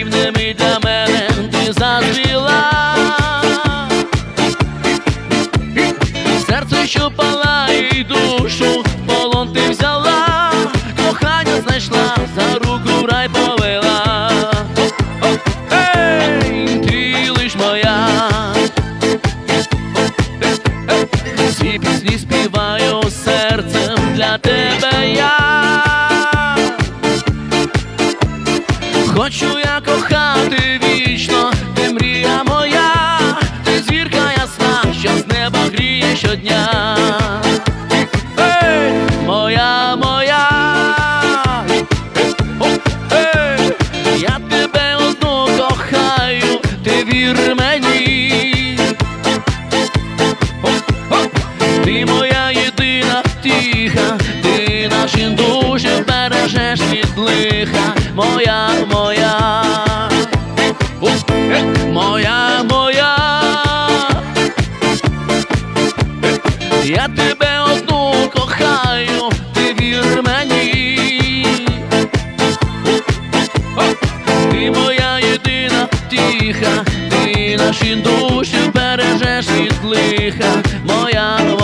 дивними для мене ти зацвіла. Серце, що палає, і душу в полон ти взяла, кохання знайшла, за руку в рай повела. Ей, ти лиш моя. Всі пісні співаю серцем для тебе я. Хочу я кохати вічно, ти мрія моя, ти зірка ясна, що з неба гріє щодня. Ей, моя, моя, ей, я тебе одну кохаю, ти вір мені. Ти моя єдина втіха, ти наші душі бережеш від лиха. Моя, моя, моя, моя, я тебе одну кохаю, ти вір мені. Ти моя єдина втіха, ти наші душі бережеш від лиха. Моя,